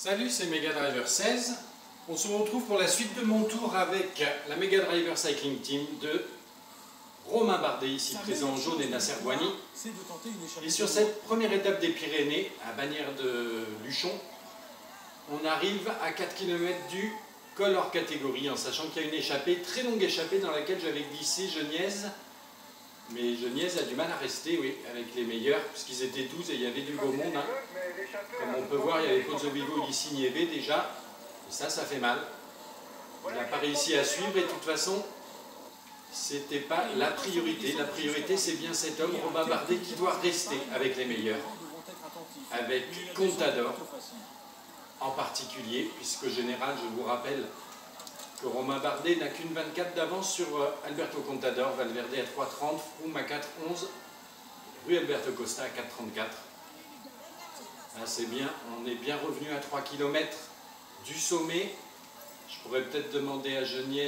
Salut, c'est Mega Driver 16. On se retrouve pour la suite de mon tour avec la Mega Driver Cycling Team de Romain Bardet, ici présent en jaune, et Nasser Bouani. Et sur cette première étape des Pyrénées, à Bagnères de Luchon, on arrive à 4 km du col hors catégorie, en sachant qu'il y a une échappée, très longue échappée, dans laquelle j'avais glissé Geniez. Mais Geniez a du mal à rester, oui, avec les meilleurs, puisqu'ils étaient 12 et il y avait du beau monde. Hein. Comme on peut voir, il y avait Pozzovivo, Lissi, Nieve déjà. Et ça fait mal. Il n'a pas réussi à suivre et de toute façon, c'était pas la priorité. La priorité, c'est bien cet homme, Romain Bardet, qui doit rester avec les meilleurs. Avec Contador en particulier, puisque général, je vous rappelle que Romain Bardet n'a qu'une 24 d'avance sur Alberto Contador, Valverde à 3,30, Froome à 4,11, Rui Alberto Costa à 4,34. Là c'est bien, on est bien revenu à 3 km du sommet. Je pourrais peut-être demander à Geniez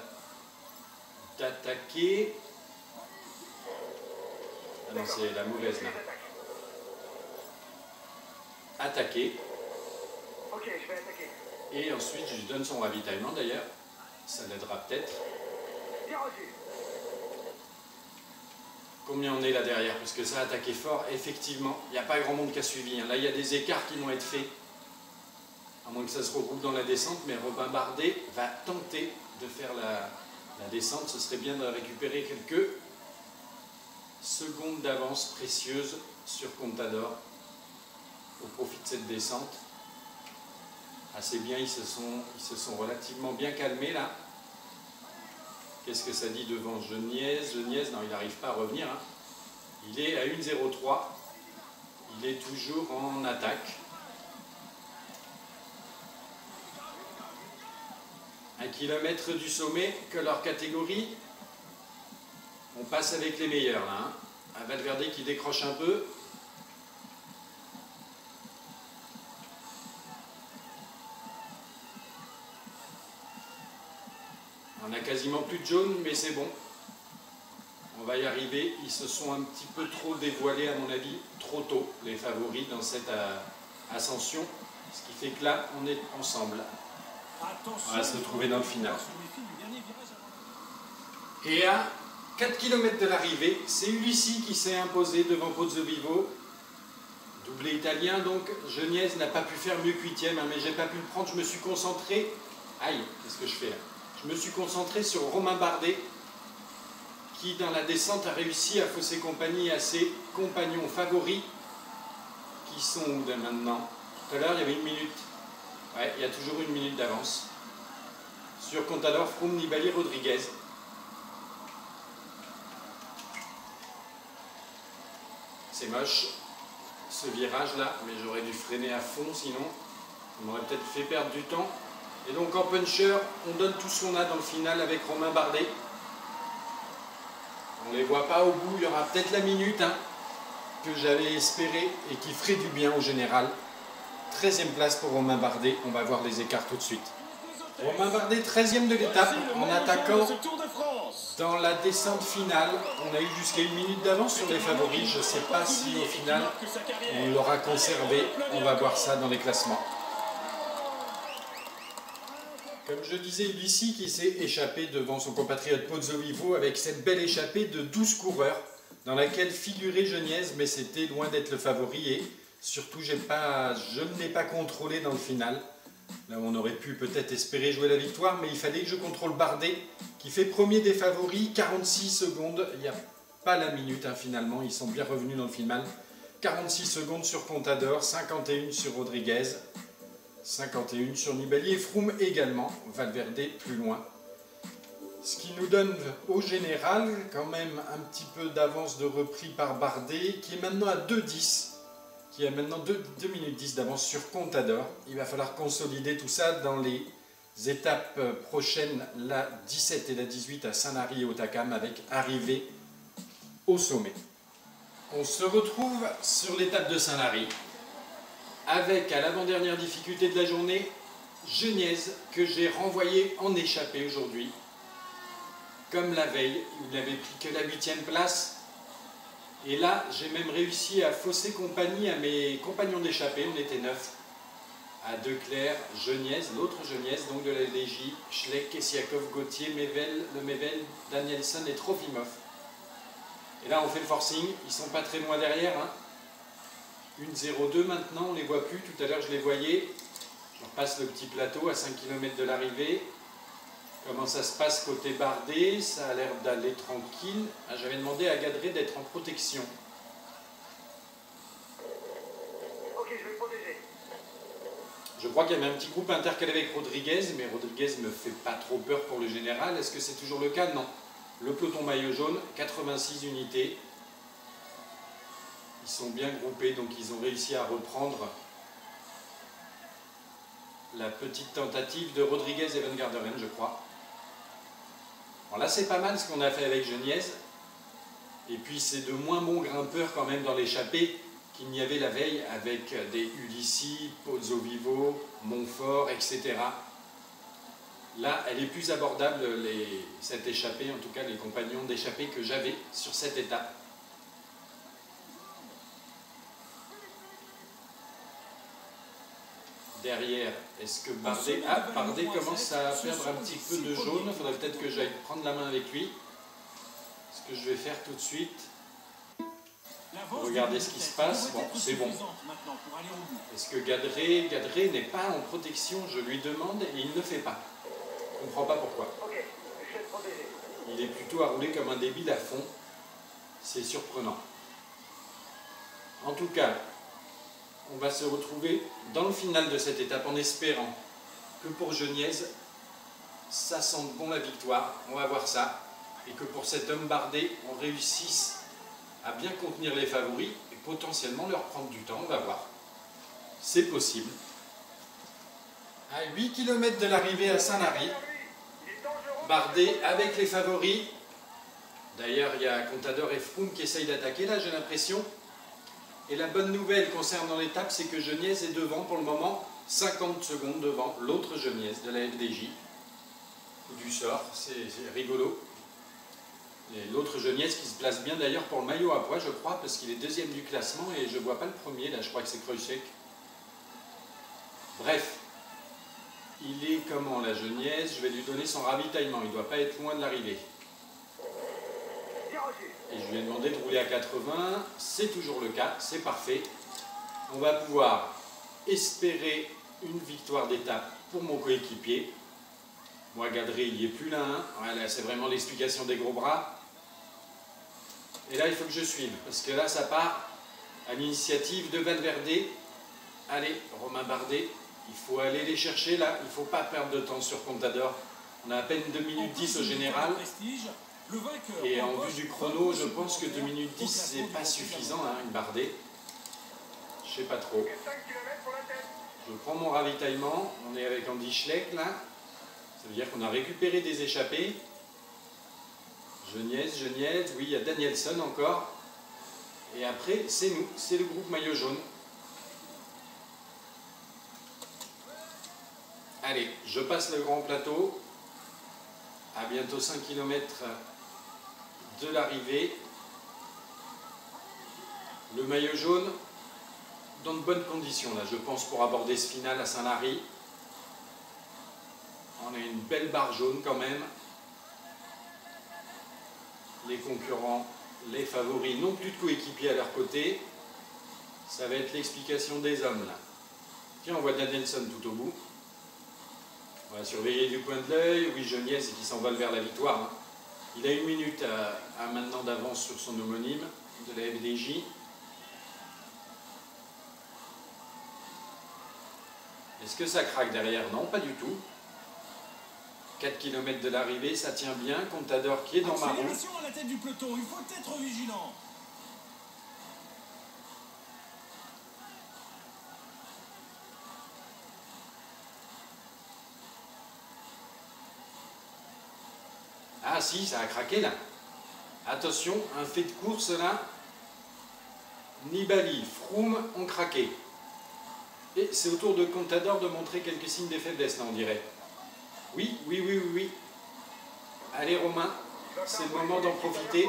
d'attaquer. Ah non, c'est la mauvaise là. Attaquer. Ok, je vais attaquer. Et ensuite, je lui donne son ravitaillement d'ailleurs. Ça l'aidera peut-être. Combien on est là derrière? Parce que ça a attaqué fort. Effectivement, il n'y a pas grand monde qui a suivi. Là, il y a des écarts qui vont être faits. À moins que ça se regroupe dans la descente. Mais Romain Bardet va tenter de faire la descente. Ce serait bien de récupérer quelques secondes d'avance précieuses sur Contador au profit de cette descente. Assez bien, ils se sont relativement bien calmés là. Qu'est-ce que ça dit devant Geniez? Geniez, non, il n'arrive pas à revenir. Hein. Il est à 1,03. Il est toujours en attaque. 1 km du sommet, que leur catégorie. On passe avec les meilleurs là. Hein. Un Valverde qui décroche un peu. On a quasiment plus de jaune, mais c'est bon. On va y arriver. Ils se sont un petit peu trop dévoilés, à mon avis, trop tôt, les favoris dans cette ascension. Ce qui fait que là, on est ensemble. On va se retrouver dans le final. Et à 4 km de l'arrivée, c'est Ulissi qui s'est imposé devant Pozzovivo. Doublé italien, donc Geniez n'a pas pu faire mieux que 8e, hein, mais j'ai pas pu le prendre. Je me suis concentré. Aïe, qu'est-ce que je fais là? Je me suis concentré sur Romain Bardet, qui dans la descente a réussi à fausser compagnie à ses compagnons favoris, qui sont où maintenant? Tout à l'heure, il y avait 1 minute. Ouais, il y a toujours 1 minute d'avance. Sur Contador, Froome, Nibali, Rodriguez. C'est moche, ce virage-là, mais j'aurais dû freiner à fond, sinon, ça m'aurait peut-être fait perdre du temps. Et donc en puncher, on donne tout ce qu'on a dans le final avec Romain Bardet. On ne les voit pas au bout, il y aura peut-être la minute hein, que j'avais espéré et qui ferait du bien au général. 13e place pour Romain Bardet, on va voir les écarts tout de suite. Romain Bardet, 13e de l'étape, en attaquant dans la descente finale. On a eu jusqu'à 1 minute d'avance sur les favoris, je ne sais pas si au final on l'aura conservé, on va voir ça dans les classements. Comme je disais, Ulissi qui s'est échappé devant son compatriote Pozzovivo avec cette belle échappée de 12 coureurs dans laquelle figurait Geniez, mais c'était loin d'être le favori et surtout je ne l'ai pas contrôlé dans le final. Là on aurait pu peut-être espérer jouer la victoire, mais il fallait que je contrôle Bardet qui fait premier des favoris, 46 secondes, il n'y a pas la minute hein, finalement, ils sont bien revenus dans le final. 46 secondes sur Contador, 51 sur Rodriguez. 51 sur Nibali et Froome également, Valverde plus loin. Ce qui nous donne au général quand même un petit peu d'avance de repris par Bardet, qui est maintenant à 2,10, qui a maintenant 2 minutes 10 d'avance sur Contador. Il va falloir consolider tout ça dans les étapes prochaines, la 17 et la 18 à Sanary et Otakam, avec arrivée au sommet. On se retrouve sur l'étape de Sanary. Avec, à l'avant-dernière difficulté de la journée, Geniez, que j'ai renvoyé en échappée aujourd'hui. Comme la veille, il n'avait pris que la 8e place. Et là, j'ai même réussi à fausser compagnie à mes compagnons d'échappée, on était 9. à Declercq, Geniez, l'autre Geniez, donc de la LDJ, Schleck, Kessiakov, Gauthier, Mevel, Lemevel, Danielson et Trofimov. Et là on fait le forcing, ils sont pas très loin derrière. Hein. 1,02 maintenant, on ne les voit plus, tout à l'heure je les voyais. Je repasse le petit plateau à 5 km de l'arrivée. Comment ça se passe côté Bardet? Ça a l'air d'aller tranquille. Ah, j'avais demandé à Gadré d'être en protection. Ok, je vais le protéger. Je crois qu'il y avait un petit groupe intercalé avec Rodriguez, mais Rodriguez me fait pas trop peur pour le général. Est-ce que c'est toujours le cas? Non. Le peloton maillot jaune, 86 unités. Ils sont bien groupés, donc ils ont réussi à reprendre la petite tentative de Rodriguez et Van Garderen, je crois. Bon, là, c'est pas mal ce qu'on a fait avec Geniez. Et puis, c'est de moins bons grimpeurs quand même dans l'échappée qu'il n'y avait la veille avec des Ulissi, Pozzovivo, Montfort, etc. Là, elle est plus abordable, cette échappée, en tout cas les compagnons d'échappée que j'avais sur cette étape. Derrière, est-ce que Bardet... Ah, Bardet commence à perdre un petit peu de jaune. Il faudrait peut-être que j'aille prendre la main avec lui. Ce que je vais faire tout de suite. Regardez ce qui se passe. Bon, c'est bon. Est-ce que Gadré n'est pas en protection? Je lui demande et il ne le fait pas. Je ne comprends pas pourquoi. Ok, je vais le protéger. Il est plutôt à rouler comme un débile à fond. C'est surprenant. En tout cas, on va se retrouver dans le final de cette étape en espérant que pour Geniez, ça sente bon la victoire. On va voir ça. Et que pour cet homme Bardet, on réussisse à bien contenir les favoris et potentiellement leur prendre du temps. On va voir. C'est possible. À 8 km de l'arrivée à Saint-Lary, Bardet avec les favoris. D'ailleurs, il y a Contador et Froome qui essayent d'attaquer là, j'ai l'impression. Et la bonne nouvelle concernant l'étape, c'est que Geniez est devant pour le moment, 50 secondes devant l'autre Geniez de la FDJ. Du sort, c'est rigolo. Et l'autre Geniez qui se place bien d'ailleurs pour le maillot à pois, je crois, parce qu'il est deuxième du classement et je ne vois pas le premier, là je crois que c'est Krojcek. Bref, il est comment la Geniez? Je vais lui donner son ravitaillement, il ne doit pas être loin de l'arrivée. Et je lui ai demandé de rouler à 80, c'est toujours le cas, c'est parfait. On va pouvoir espérer une victoire d'étape pour mon coéquipier. Moi, Gadré, il n'y est plus là. Hein. Voilà, c'est vraiment l'explication des gros bras. Et là, il faut que je suive, parce que là, ça part à l'initiative de Valverde. Allez, Romain Bardet, il faut aller les chercher là, il ne faut pas perdre de temps sur Contador. On a à peine 2 minutes 10 au général. Et en vue du chrono, je pense que 2 minutes 10, c'est pas suffisant, hein, une Bardet. Je sais pas trop. Je prends mon ravitaillement, on est avec Andy Schleck là. Ça veut dire qu'on a récupéré des échappées. Geniez, oui, il y a Danielson encore. Et après, c'est nous, c'est le groupe maillot jaune. Allez, je passe le grand plateau. À bientôt 5 km de l'arrivée. Le maillot jaune dans de bonnes conditions, là, je pense, pour aborder ce final à Saint-Lary. On a une belle barre jaune quand même. Les concurrents, les favoris n'ont plus de coéquipiers à leur côté. Ça va être l'explication des hommes là. Tiens, on voit Danielson tout au bout. On va surveiller du coin de l'œil. Oui, Geniez qui s'envole vers la victoire. Hein. Il a 1 minute à maintenant d'avance sur son homonyme de la FDJ. Est-ce que ça craque derrière? Non, pas du tout. 4 km de l'arrivée, ça tient bien. Contador qui est dans ma roue. À la tête du peloton, il faut être vigilant. Ah si, ça a craqué là. Attention, un fait de course là. Nibali, Froome ont craqué. Et c'est au tour de Contador de montrer quelques signes de faiblesse là, on dirait. Oui. Allez Romain, c'est le moment d'en profiter.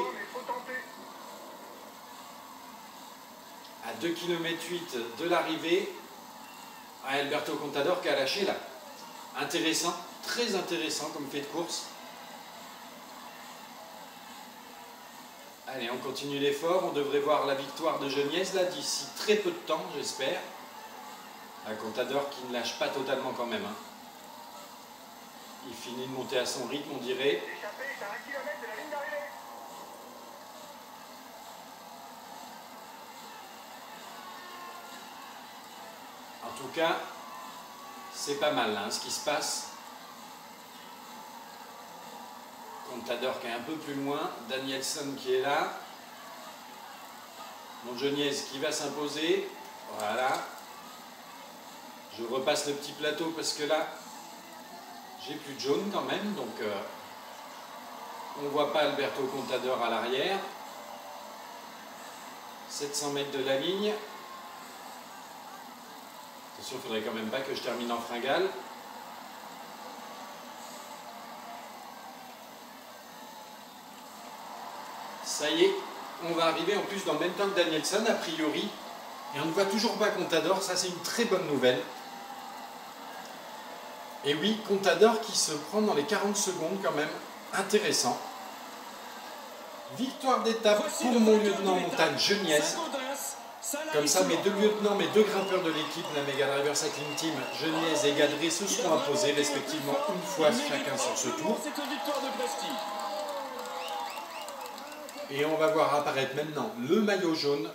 À 2 km 8 de l'arrivée. Ah, Alberto Contador qui a lâché là. Intéressant, très intéressant comme fait de course. Allez, on continue l'effort. On devrait voir la victoire de Geniez là d'ici très peu de temps, j'espère. Un Contador qui ne lâche pas totalement quand même. Hein. Il finit de monter à son rythme, on dirait. L'échappée est à 1 km de la ligne d'arrivée. En tout cas, c'est pas mal hein, ce qui se passe. Contador qui est un peu plus loin. Danielson qui est là. Geniez qui va s'imposer. Voilà. Je repasse le petit plateau parce que là, j'ai plus de jaune quand même. Donc, on ne voit pas Alberto Contador à l'arrière. 700 mètres de la ligne. Attention, il ne faudrait quand même pas que je termine en fringale. Ça y est, on va arriver en plus dans le même temps que Danielson, a priori. Et on ne voit toujours pas Contador, ça c'est une très bonne nouvelle. Et oui, Contador qui se prend dans les 40 secondes quand même, intéressant. Victoire d'étape pour mon lieutenant montagne Geniez. Comme ça, mes deux lieutenants, mes deux grimpeurs de l'équipe, la Mega Driver Cycling Team, Geniez et Gadré, se seront imposés respectivement une fois chacun sur ce tour. Et on va voir apparaître maintenant le maillot jaune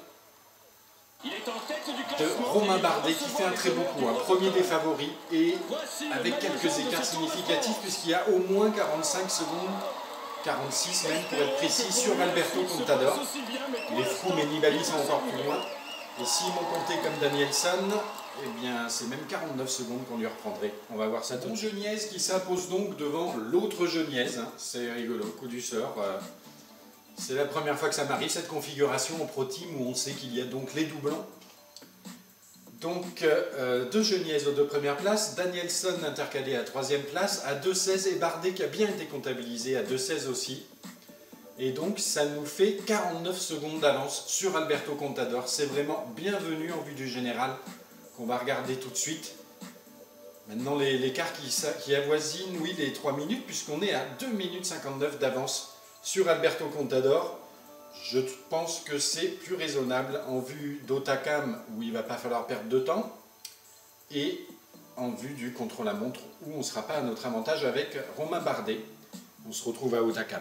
de Romain Bardet qui fait un très bon coup, un premier des favoris et avec quelques écarts significatifs puisqu'il y a au moins 45 secondes, 46 même pour être précis, sur Alberto Contador. Les Froome et Nibali sont encore plus loin. Et s'ils m'ont compté comme Danielson, eh bien c'est même 49 secondes qu'on lui reprendrait. On va voir ça tout de suite. Geniez qui s'impose donc devant l'autre Geniez, hein. C'est rigolo, coup du sort. C'est la première fois que ça m'arrive, cette configuration en Pro Team où on sait qu'il y a donc les doublons. Donc, deux Geniez aux deux premières places, Danielson intercalé à troisième place, à 2,16 et Bardet qui a bien été comptabilisé à 2,16 aussi. Et donc, ça nous fait 49 secondes d'avance sur Alberto Contador. C'est vraiment bienvenu en vue du général qu'on va regarder tout de suite. Maintenant, l'écart qui avoisine, oui, les 3 minutes, puisqu'on est à 2 minutes 59 d'avance sur Alberto Contador. Je pense que c'est plus raisonnable en vue d'Hautacam où il ne va pas falloir perdre de temps et en vue du contre-la-montre où on ne sera pas à notre avantage avec Romain Bardet. On se retrouve à Hautacam.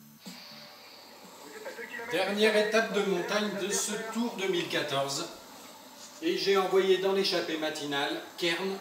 Dernière étape de montagne de ce Tour 2014 et j'ai envoyé dans l'échappée matinale Kern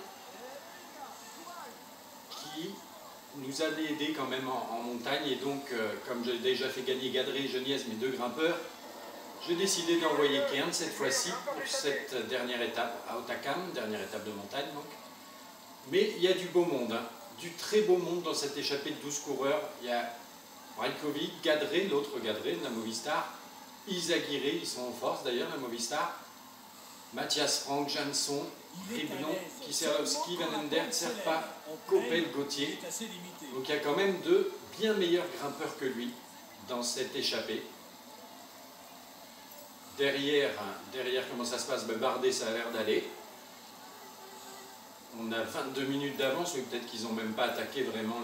qui nous a aidé quand même en montagne et donc comme j'ai déjà fait gagner Gadré et Geniez, mes deux grimpeurs, j'ai décidé d'envoyer Kern cette fois-ci pour cette dernière étape à Hautacam, dernière étape de montagne donc. Mais il y a du beau monde, hein, du très beau monde dans cette échappée de 12 coureurs. Il y a Brajkovic, Gadré, l'autre Gadré de la Movistar, Izagirre, ils sont en force d'ailleurs la Movistar, Mathias Frank, Jansson, Riblon, Kieselowski, Van Endert, Serpa, Coppel, Gauthier. Donc il y a quand même de bien meilleurs grimpeurs que lui dans cette échappée. Derrière comment ça se passe? Bardet, ça a l'air d'aller. On a 22 minutes d'avance, mais peut-être qu'ils n'ont même pas attaqué vraiment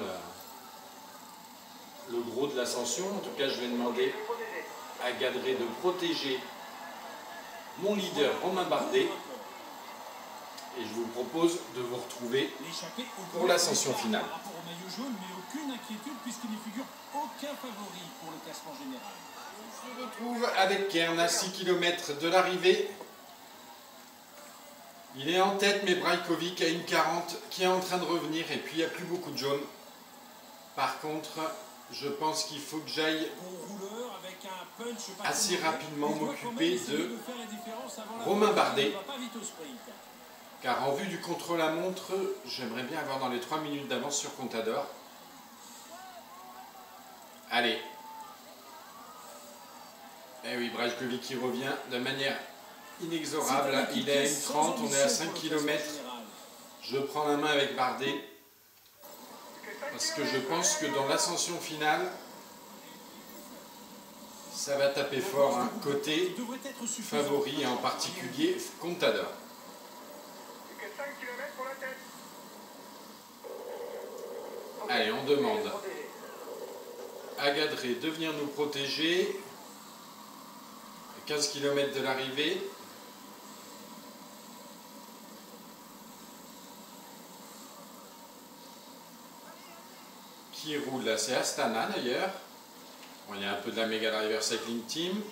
le gros de l'ascension. En tout cas, je vais demander à Gadré de protéger mon leader Romain Bardet. Et je vous propose de vous retrouver pour l'ascension finale. On se retrouve avec Kern à 6 km de l'arrivée. Il est en tête, mais Brajkovic à une 40 qui est en train de revenir et puis il n'y a plus beaucoup de jaune. Par contre, je pense qu'il faut que j'aille assez rapidement m'occuper de Romain Bardet. Car en vue du contre-la-montre, j'aimerais bien avoir dans les 3 minutes d'avance sur Contador. Allez. Eh oui, Brajkovic qui revient de manière inexorable. Il est à 1,30, on est à 5 km. Je prends la main avec Bardet. Parce que je pense que dans l'ascension finale, ça va taper fort, hein, côté favori et en particulier Contador. 5 km pour la tête. Allez, on demande à Gadré de venir nous protéger. À 15 km de l'arrivée. Qui roule là? C'est Astana d'ailleurs. Bon, il y a un peu de la Mega Driver Cycling Team.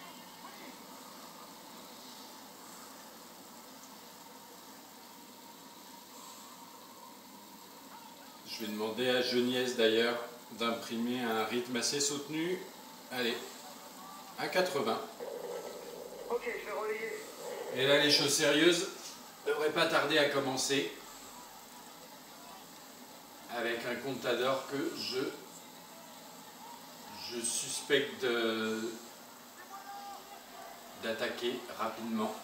Je vais demander à Geniez d'ailleurs d'imprimer un rythme assez soutenu. Allez, à 80. Ok, je vais relayer. Et là, les choses sérieuses ne devraient pas tarder à commencer. Avec un Contador que je suspecte d'attaquer rapidement.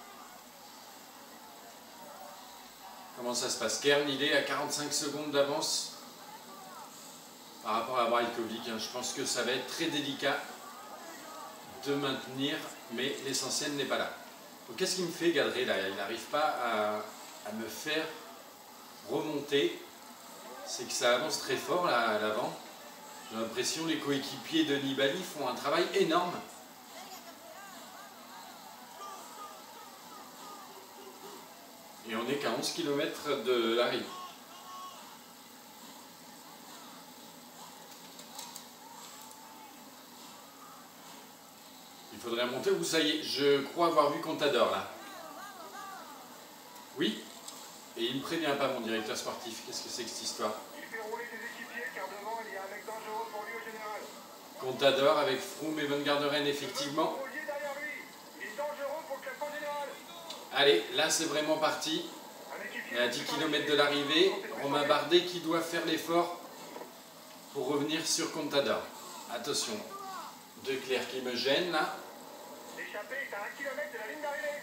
Comment ça se passe? Kern, il est à 45 secondes d'avance par rapport à Brajkovic. Je pense que ça va être très délicat de maintenir, mais l'essentiel n'est pas là. Qu'est-ce qu'il me fait, Gadré, là? Il n'arrive pas à me faire remonter. C'est que ça avance très fort là à l'avant. J'ai l'impression que les coéquipiers de Nibali font un travail énorme. Et on n'est qu'à 11 km de l'arrivée. Il faudrait monter où ça y est. Je crois avoir vu Contador là. Oui. Et il ne me prévient pas, mon directeur sportif. Qu'est-ce que c'est que cette histoire? Il fait rouler des équipiers car devant il y a un mec dangereux pour lui au général. Contador avec Froome et Van Garderen, effectivement. Roulier derrière lui. Il est dangereux pour le classement général. Allez, là c'est vraiment parti. Un équipier Et à 10 km de l'arrivée, Romain Bardet qui doit faire l'effort pour revenir sur Contador. Attention, De Clercq qui me gêne là. L'échappée est à 1 km de la ligne d'arrivée.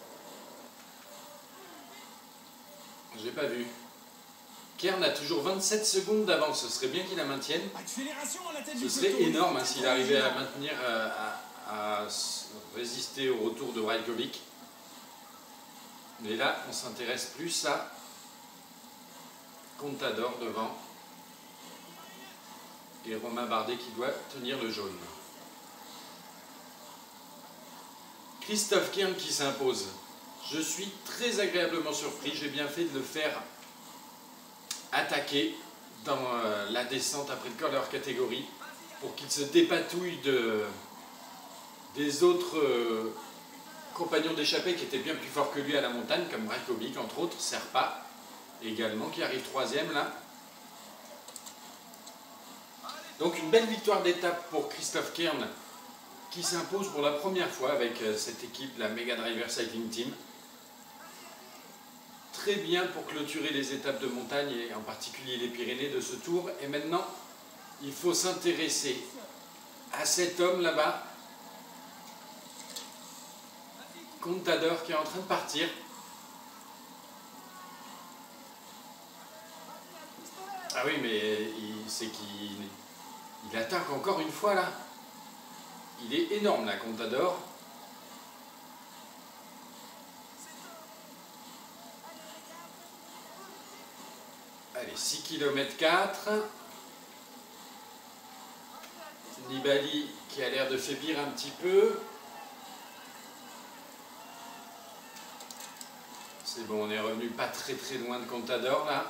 J'ai pas vu. Kern a toujours 27 secondes d'avance. Ce serait bien qu'il la maintienne. Accélération à la tête Ce du serait peloton. énorme Il hein, faut s'il être arrivait à vigilant. maintenir, à résister au retour de Brajkovic. Mais là, on s'intéresse plus à Contador devant. Et Romain Bardet qui doit tenir le jaune. Christophe Kern qui s'impose. Je suis très agréablement surpris. J'ai bien fait de le faire attaquer dans la descente après le corps catégorie pour qu'il se dépatouille des autres compagnons d'échappée qui étaient bien plus forts que lui à la montagne, comme Brajkovic entre autres, Serpa également qui arrive troisième là. Donc une belle victoire d'étape pour Christophe Kern qui s'impose pour la première fois avec cette équipe, la Mega Driver Cycling Team. Très bien pour clôturer les étapes de montagne et en particulier les Pyrénées de ce tour. Et maintenant, il faut s'intéresser à cet homme là-bas, Contador, qui est en train de partir. Ah oui, mais c'est qu'il attaque encore une fois là. Il est énorme là, Contador. Allez, 6 km 4. Nibali qui a l'air de faiblir un petit peu. C'est bon, on est revenu pas très loin de Contador là.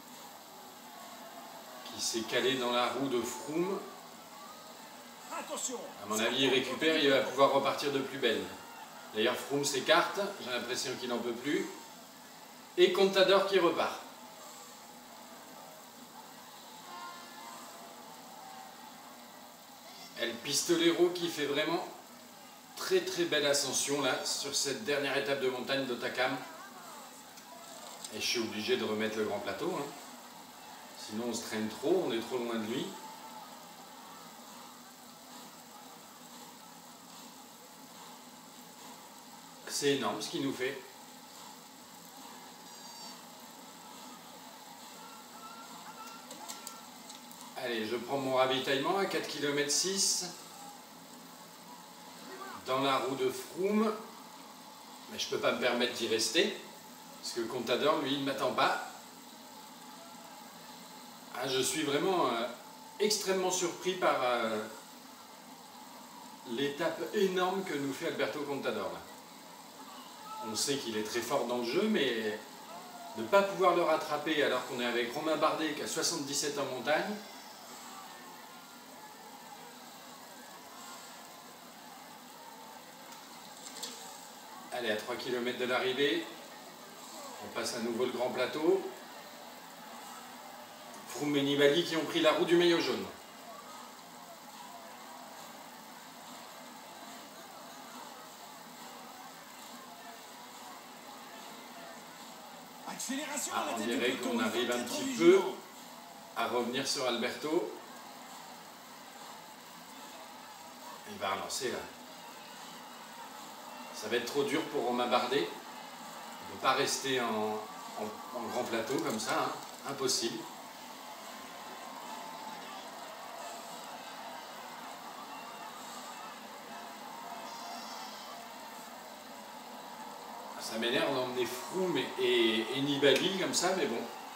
Qui s'est calé dans la roue de Froome. Attention. À mon avis, il récupère, il va pouvoir repartir de plus belle. D'ailleurs, Froome s'écarte, j'ai l'impression qu'il n'en peut plus. Et Contador qui repart. El Pistolero qui fait vraiment très belle ascension là sur cette dernière étape de montagne d'Otakam. Et je suis obligé de remettre le grand plateau. Hein. Sinon on se traîne trop, on est trop loin de lui. C'est énorme ce qu'il nous fait. Allez, je prends mon ravitaillement à 4 km 6 dans la roue de Froome, mais je ne peux pas me permettre d'y rester. Parce que Contador, lui, il ne m'attend pas. Ah, je suis vraiment extrêmement surpris par l'étape énorme que nous fait Alberto Contador. Là. On sait qu'il est très fort dans le jeu, mais ne pas pouvoir le rattraper alors qu'on est avec Romain Bardet qui a 77 en montagne. Allez, à 3 km de l'arrivée, on passe à nouveau le grand plateau. Froome et Nibali qui ont pris la roue du maillot jaune. Accélération Ah, à la on tête du dirait peloton, qu'on il faut arrive un être petit vigilant. peu à revenir sur Alberto. Il va relancer là. Ça va être trop dur pour Romain Bardet. Il ne peut pas rester en grand plateau comme ça, hein. Impossible. Ça m'énerve d'emmener Froome et Nibali comme ça, mais bon.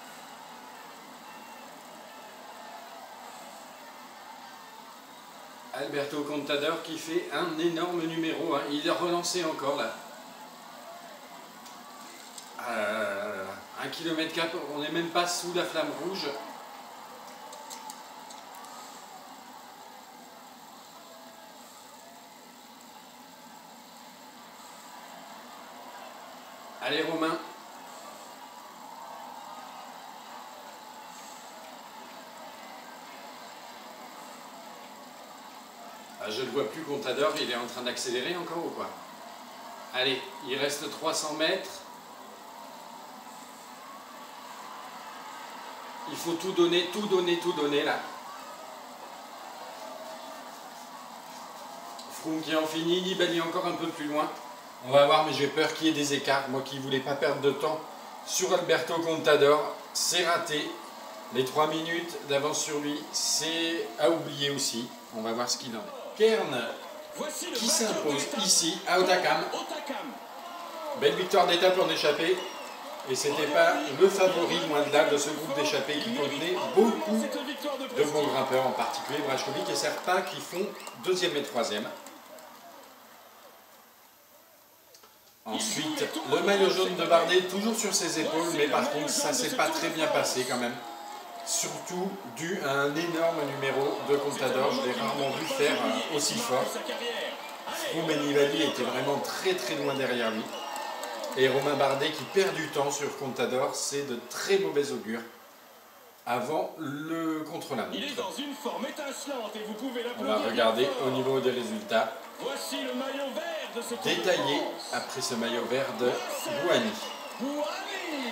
Alberto Contador qui fait un énorme numéro, hein. Il a relancé encore là. 1 km cap, on n'est même pas sous la flamme rouge. Allez Romain. Ah, je ne le vois plus Contador, il est en train d'accélérer encore ou quoi? Allez, il reste 300 mètres. Il faut tout donner là. Froome qui en finit, Nibali encore un peu plus loin. On va voir, mais j'ai peur qu'il y ait des écarts. Moi qui ne voulais pas perdre de temps sur Alberto Contador, c'est raté. Les 3 minutes d'avance sur lui, c'est à oublier aussi. On va voir ce qu'il en est. Kern Voici le qui vainqueur de s'impose l'étape. ici à Otakam. Otakam. Belle victoire d'étape en échappée. Et c'était pas le favori loin de là de ce groupe d'échappés qui contenait beaucoup de bons grimpeurs, en particulier Brajkovic et Serpa qui font 2e et 3e. Ensuite, le maillot jaune de Bardet toujours sur ses épaules, mais par contre ça s'est pas très bien passé quand même. Surtout dû à un énorme numéro de Contador, je l'ai rarement vu faire aussi fort. Froome et Nibali étaient vraiment très loin derrière lui. Et Romain Bardet qui perd du temps sur Contador, c'est de très mauvais augure avant le contre-la-montre. Il est dans une forme étincelante et vous pouvez On l'applaudir. va regarder au niveau des résultats. Voici le maillot vert de ce Tour de Détaillé France. après ce maillot vert de Bouhanni. Bouhanni.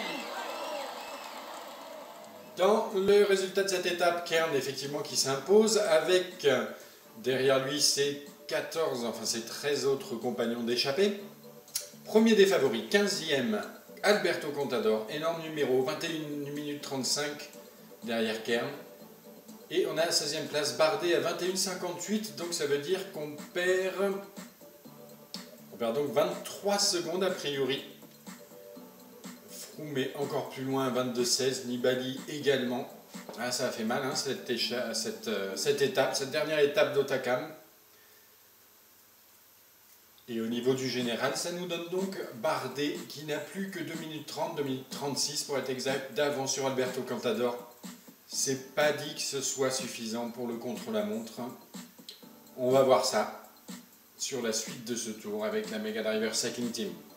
Dans le résultat de cette étape, Kern effectivement qui s'impose avec derrière lui ses 13 autres compagnons d'échappée. Premier des favoris, 15e, Alberto Contador, énorme numéro, 21 minutes 35 derrière Kern. Et on a à la 16e place Bardet à 21,58, donc ça veut dire qu'on perd donc 23 secondes a priori. Froome est encore plus loin, 22,16, Nibali également. Ah, ça a fait mal hein, cette dernière étape d'Otakam. Et au niveau du général, ça nous donne donc Bardet qui n'a plus que 2 minutes 30, 2 minutes 36 pour être exact, d'avance sur Alberto Contador. C'est pas dit que ce soit suffisant pour le contre-la-montre. On va voir ça sur la suite de ce tour avec la Mega Driver Cycling Team.